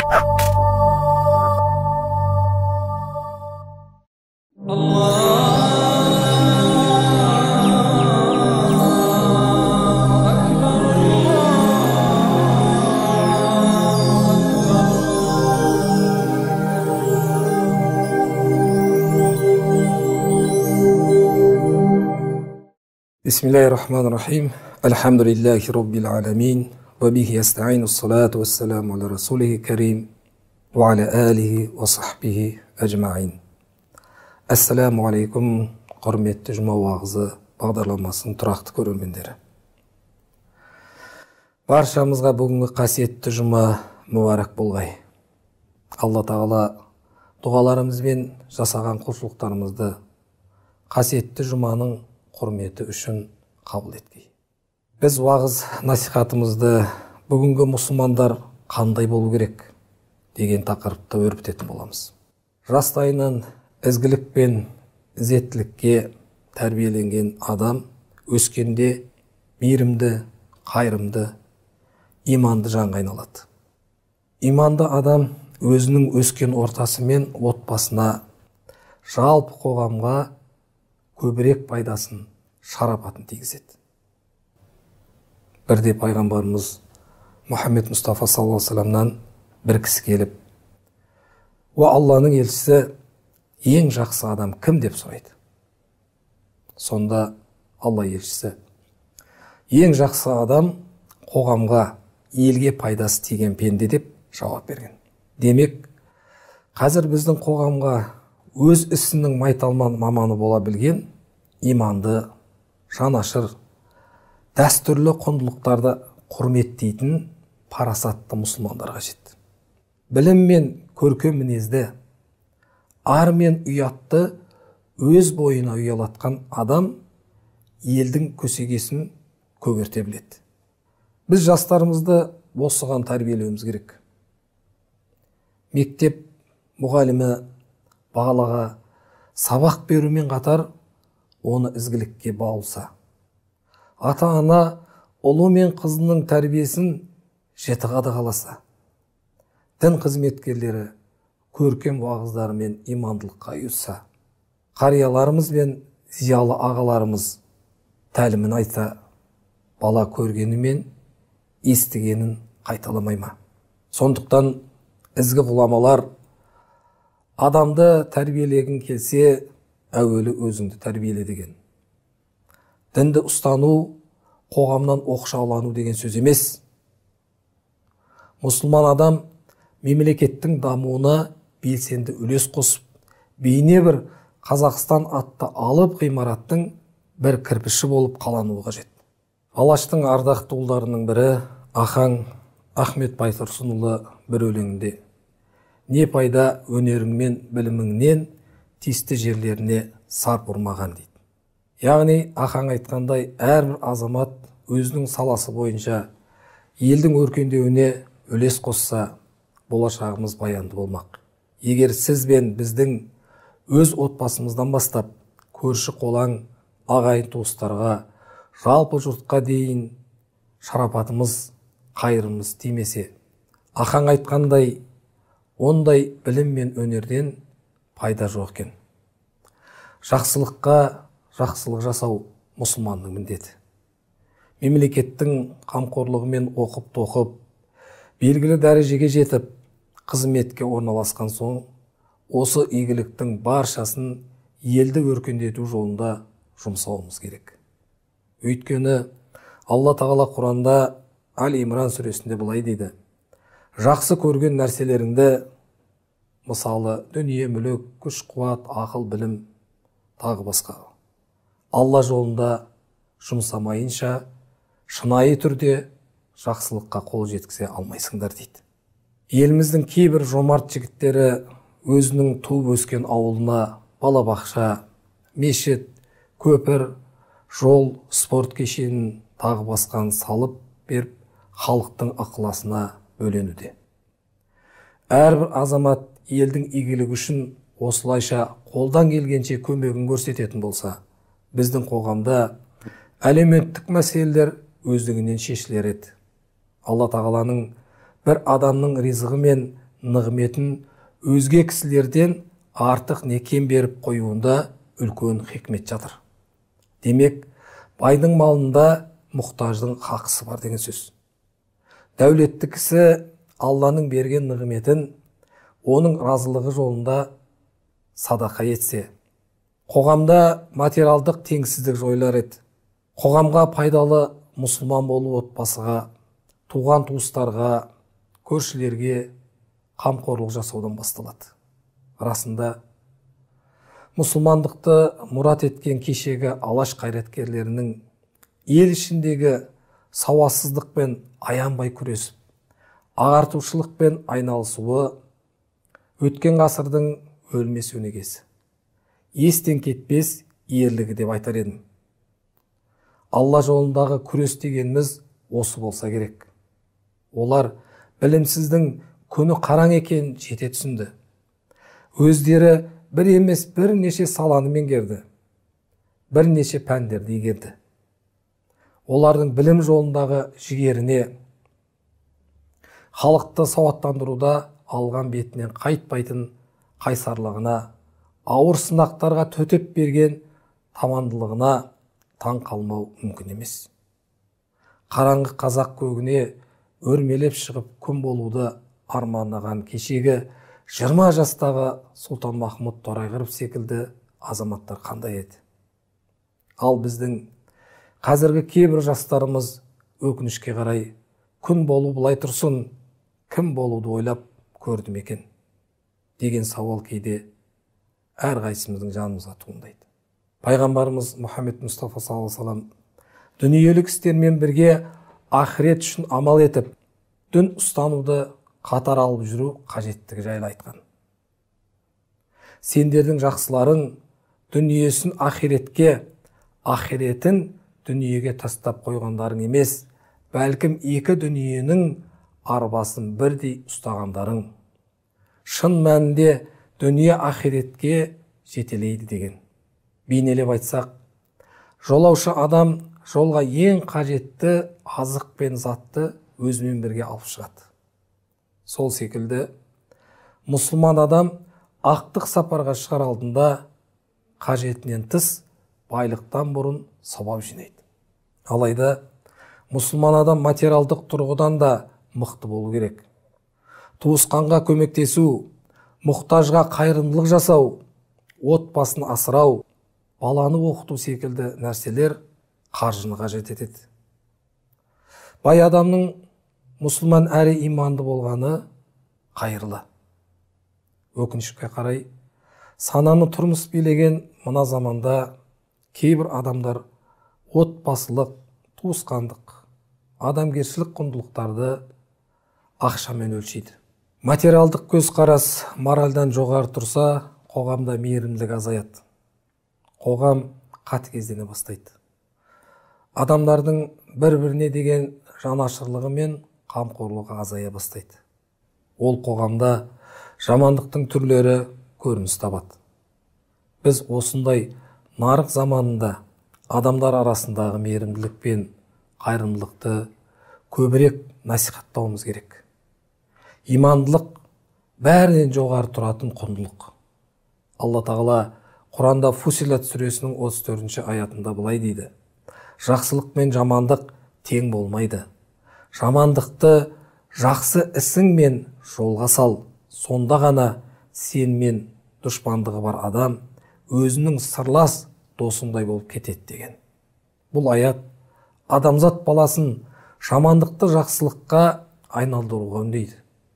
Bismillahirrahmanirrahim. Alhamdulillahi Rabbil alamin. Wa bihi yasta'inu s-salatu was-salamu ala rasulihi karim wa ala alihi wa sahbihi ajma'in. Assalamu alaikum, құрметті жұма уағызы бағдарламасының тұрақты көрермендері. Баршамызға бүгінгі қасиетті жұма мүбәрәк болғай. Алла тағала дұғаларымызбен жасаған құлшылықтарымызды қасиетті жұманың құрметі үшін қабыл еткей. Біз уағыз насихатымызды бүгінгі мұсылмандар қандай болу керек деген тақырыпта өрбітетін боламыз. Жастайынан ізгілік пен ізеттілікке тәрбиеленген адам өскенде мейірімді, қайырымды, иманды жанға айналады. Иманды адам өзінің өскен ортасы мен отбасына, жалпы қоғамға көбірек пайдасын, шарапатын тигізеді. Бірде пайғамбарымыз Мұхаммед Мұстафа саллаллаху алейхи вассаламнан бір кісі келіп, "О Алланың елшісі, ең жақсы адам кім?" деп сұрайды. Сонда Алла елшісі: "Ең жақсы адам қоғамға, елге пайдасы тиген пенде" деп жауап берген. Демек, қазір біздің қоғамға өз ісінің майталман маманы бола білген, иманды, жанашыр, дәстүрлі құндылықтарды құрметтейтін парасатты мұсылмандар қажет. Білім мен көркем мінезді, ар мен ұятты өз бойына ұялатқан адам елдің көсегесін көгерте біледі. Біз жастарымызды осыған тәрбиелеуіміз керек. Мектеп мұғалімі балаға сабақ берумен қатар оны ізгілікке баулса, ата-ана ұлы мен қызының тәрбиесін жіті қадағаласа, дін қызметкерлері көркем уағыздарымен имандылыққа ұйытса, қарияларымыз бен зиялы ағаларымыз тәлімін айтса, бала көргені мен естігенін қайталамай ма? Сондықтан ізгі ғұламалар адамды тәрбиелегің келсе, әуелі өзіңді тәрбиеле деген. Дінді ұстану, қоғамнан оқшаулану деген сөз емес. Мұсылман адам мемлекеттің дамуына белсенді үлес қосып, бейне бір Қазақстан атты алып ғимараттың бір кірпіші болып қалануы қажет. Алаштың ардақты ұлдарының бірі Ахаң Ахмет Байтұрсынұлы бір өлеңінде: "Не пайда өнерің мен біліміңнен тиісті жерлеріне сарп ұрмаған" дейді. Яғни Ахаң айтқандай, әрбір азамат өзінің саласы бойынша елдің өркендеуіне үлес қосса, болашағымыз баянды болмақ. Егер сіз бен біздің өз отбасымыздан бастап көрші қолаң, ағайын туыстарға, жалпы жұртқа дейін шарапатымыз, қайырымыз тимесе, Ахаң айтқандай, ондай білім мен өнерден пайда жоқ екен. Жақсылыққа жақсылық жасау мұсылманның міндеті. Мемлекеттің қамқорлығымен оқып-тоқып, белгілі дәрежеге жетіп, қызметке орналасқан соң, осы игіліктің баршасын елді өркендету жолында жұмсауымыз керек. Өйткені Алла тағала Құранда Али-Имран сүресінде былай дейді: "Жақсы көрген нәрселеріңді, мысалы дүние, мүлік, күш, қуат, ақыл, білім, тағы басқа, Алла жолында жұмсамайынша шынайы түрде жақсылыққа қол жеткізе алмайсыңдар" дейді. Еліміздің кейбір жомарт жігіттері өзінің туып өскен ауылына балабақша, мешіт, көпір, жол, спорт кешенін тағы басқан салып беріп, халықтың ықыласына бөленуде. Әрбір азамат елдің игілігі үшін осылайша қолдан келгенше көмегін көрсететін болса, біздің қоғамда әлеуметтік мәселелер өздігінен шешілер еді. Алла тағаланың бір адамның ризығы мен нығметін өзге кісілерден артық не кем беріп қоюында үлкен хикмет жатыр. Демек, байдың малында мұқтаждың хақысы бар деген сөз. Дәулетті кісі Алланың берген нығметін оның разылығы жолында садақа етсе, қоғамда материалдық теңсіздік жойылар еді. Қоғамға пайдалы мұсылман болу отбасыға, туған туыстарға, көршілерге қамқорлық жасаудан басталады. Расында, мұсылмандықты мұрат еткен кешегі алаш қайраткерлерінің ел ішіндегі сауатсыздықпен аянбай күресіп, ағартушылықпен айналысуы өткен ғасырдың өлмес өнегесі, естен кетпес ерлігі деп айтар едім. Алла жолындағы күрес дегеніміз осы болса керек. Олар білімсіздің күні қараң екенін жете түсінді. Өздері бір емес бірнеше саланы меңгерді, бірнеше пәндерді игерді. Олардың білім жолындағы жігеріне, халықты сауаттандыруда алған бетінен қайтпайтын қайсарлығына, ауыр сынақтарға төтеп берген тамандылығына таң қалмау мүмкін емес. Қараңғы қазақ көгіне өрмелеп шығып күн болуды армандаған кешегі 20 жастағы Сұлтан Махмұд Торайғыров секілді азаматтар қандай еді? Ал біздің қазіргі кейбір жастарымыз өкінішке қарай күн болу былай тұрсын, кім болуды ойлап көрді ме екен деген сауал кейде әрқайсымыздың жанымызға туындайды. Пайғамбарымыз Мұхаммед Мұстафа саллаллаху алейхи ва саллям дүниелік істермен бірге ақырет үшін амал етіп, дін ұстануды қатар алып жүру қажеттігі жайлы айтқан. Сендердің жақсыларың дүниесін ақиретке, ақиретін дүниеге тастап қойғандарың емес, бәлкім екі дүниенің арбасын бірдей ұстағандарың. Шын мәнінде дүние ақиретке жетелейді деген. Бейнелеп айтсақ, жолаушы адам жолға ең қажетті азық пен затты өзімен бірге алып шығады. Сол секілді, мұсылман адам ақтық сапарға шығар алдында қажетінен тыс байлықтан бұрын сауап жинайды. Алайда, мұсылман адам материалдық тұрғыдан да мықты болу керек. Туысқанға көмектесу, мұқтажға қайырымдылық жасау, отбасын асырау, баланы оқыту секілді нәрселер қаржыны қажет етеді. Бай адамның мұсылман әрі иманды болғаны қайырлы. Өкінішке қарай, сананы тұрмыс билеген мына заманда кейбір адамдар отбасылық, туысқандық, адамгершілік құндылықтарды ақшамен өлшейді. Материалдық көзқарас моральдан жоғары тұрса, қоғамда мейірімділік азаяды. Қоғам қатыгездене бастайды. Адамдардың бір-біріне деген жанашырлығы мен қамқорлығы азая бастайды. Ол қоғамда жамандықтың түрлері көрініс табады. Біз осындай нарық заманында адамдар арасындағы мейірімділік пен қайырымдылықты көбірек насихаттауымыз керек. Имандылық бәрінен жоғары тұратын құндылық. Алла тағала Құранда Фусилат сүресінің 34-ші аятында былай дейді: жақсылық мен жамандық тең болмайды. Жамандықты жақсы ісіңмен жолға сал, сонда ғана сен мен дұшпандығы бар адам өзінің сырлас досыңдай болып кетеді деген. Бұл аят адамзат баласын жамандықты жақсылыққа айналдыруға үндейді.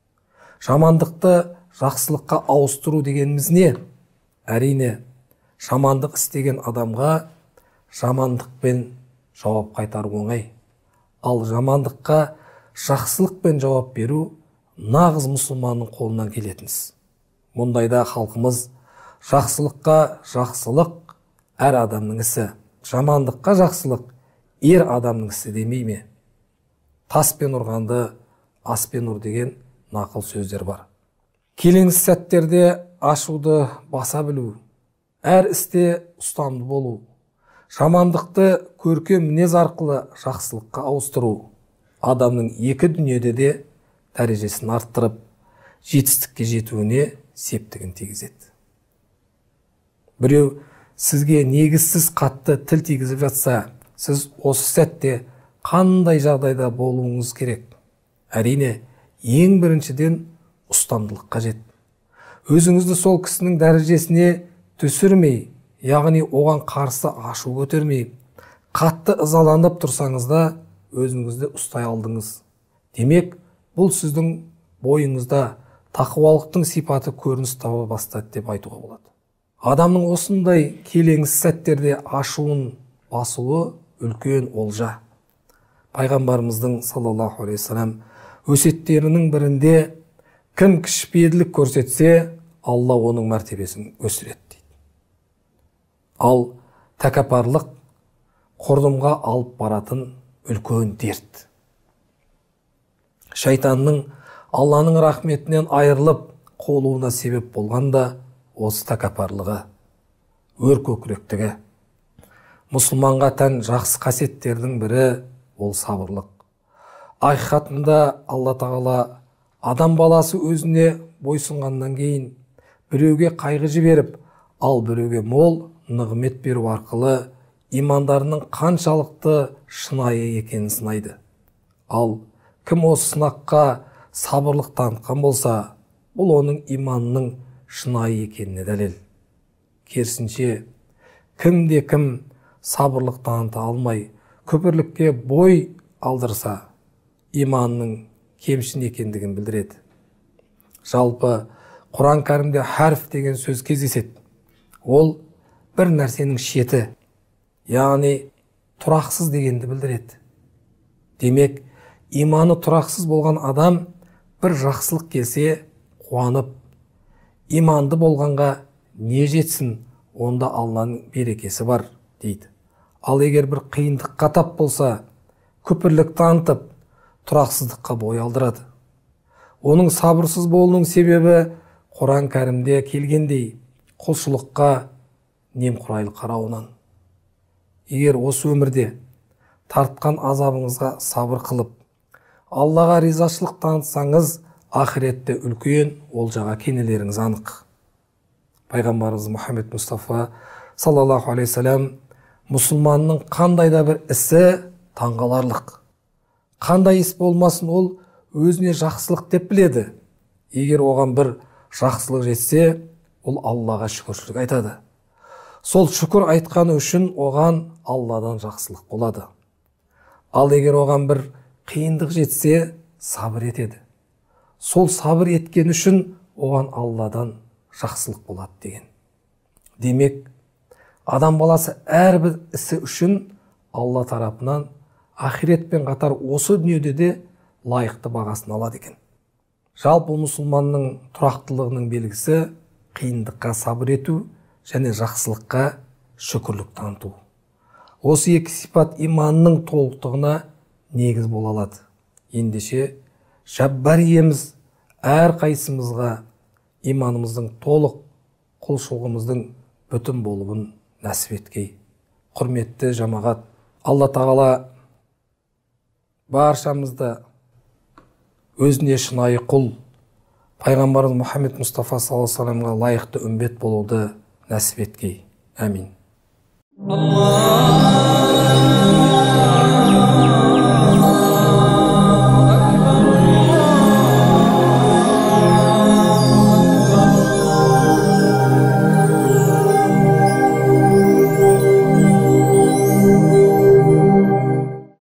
Жамандықты жақсылыққа ауыстыру дегеніміз не? Әрине, жамандық істеген адамға жамандықпен жауап қайтару оңай. Ал жамандыққа жақсылықпен жауап беру нағыз мұсылманның қолынан келетін іс. Мұндайда халқымыз жақсылыққа жақсылық әр адамның ісі, жамандыққа жақсылық ер адамның ісі демей ме? Таспен ұрғанды аспен ұр деген нақыл сөздер бар. Келеңсіз сәттерде ашуды баса білу, әр істе ұстамды болу, жамандықты көркем мінез арқылы жақсылыққа ауыстыру адамның екі дүниеде де дәрежесін арттырып, жетістікке жетуіне септігін тигізеді. Біреу сізге негізсіз қатты тіл тигізіп жатса, сіз осы сәтте қандай жағдайда болуыңыз керек? Әрине, ең біріншіден ұстамдылық қажет. Өзіңізді сол кісінің дәрежесіне түсірмей, яғни оған қарсы ашу көтермей, қатты ызаланып тұрсаңыз да өзіңізді ұстай алдыңыз. Демек, бұл сіздің бойыңызда тақуалықтың сипаты көрініс таба бастады деп айтуға болады. Адамның осындай келеңсіз сәттерде ашуын басуы үлкен олжа. Пайғамбарымыздың саллаллаху алейхи вассалам өсиеттерінің бірінде кім кішіпейілдік көрсетсе, Алла оның мәртебесін өсіреді дейді. Ал тәкаппарлық құрдымға алып баратын үлкен дерт. Шайтанның Алланың рахметінен айырылып қолуына себеп болғанда осы тәкаппарлығы, өркөкіректігі. Мұсылманға тән жақсы қасиеттердің бірі ол сабырлық. Ақиқатында Алла тағала адам баласы өзіне бойсұнғаннан кейін біреуге қайғы жіберіп, ал біреуге мол нығмет беру арқылы имандарының қаншалықты шынайы екенін сынайды. Ал кім осы сынаққа сабырлық танытқан болса, бұл оның иманының шынайы екеніне дәлел. Керісінше, кім сабырлық таныта алмай, күпірлікке бой алдырса, иманның кемшін екендігін білдіреді. Жалпы, Құран кәрімде харф деген сөз кездеседі. Ол бір нәрсенің шеті, яғни тұрақсыз дегенді білдіреді. Демек, иманы тұрақсыз болған адам бір жақсылық келсе қуанып, иманды болғанға не жетсін, онда Алланың берекесі бар дейді. Ал егер бір қиындыққа тап болса, күпірлік танытып, тұрақсыздыққа бой алдырады. Оның сабырсыз болуының себебі Құран кәрімде келгендей құлшылыққа немқұрайлы қарауынан. Егер осы өмірде тартқан азабыңызға сабыр қылып, Аллаға ризашылық танытсаңыз, ақиретте үлкен олжаға кенелеріңіз анық. Пайғамбарымыз Мұхаммед Мұстафа саллаллаху алейхи вассалам мұсылманның қандай да бір ісі таңғаларлық. Қандай іс болмасын, ол өзіне жақсылық деп біледі. Егер оған бір жақсылық жетсе, ол Аллаға шүкіршілік айтады. Сол шүкір айтқаны үшін оған Алладан жақсылық болады. Ал егер оған бір қиындық жетсе, сабыр етеді. Сол сабыр еткен үшін оған Алладан жақсылық болады деген. Демек, адам баласы әрбір ісі үшін Алла тарапынан ақиретпен қатар осы дүниеде де лайықты бағасын алады екен. Жалпы мұсылманның тұрақтылығының белгісі қиындыққа сабыр ету және жақсылыққа шүкірлік таныту. Осы екі сипат иманның толықтығына негіз бола алады. Ендеше Жаббар иеміз әр қайсымызға иманымыздың толық, құлшылығымыздың бүтін болуын нәсіп еткей. Құрметті жамағат, Алла тағала баршамызды өзіне шынайы құл, пайғамбарымыз Мұхаммед Мұстафа саллаллаху алейхи вассаламға лайықты үмбет болуды нәсіп еткей. Әмин.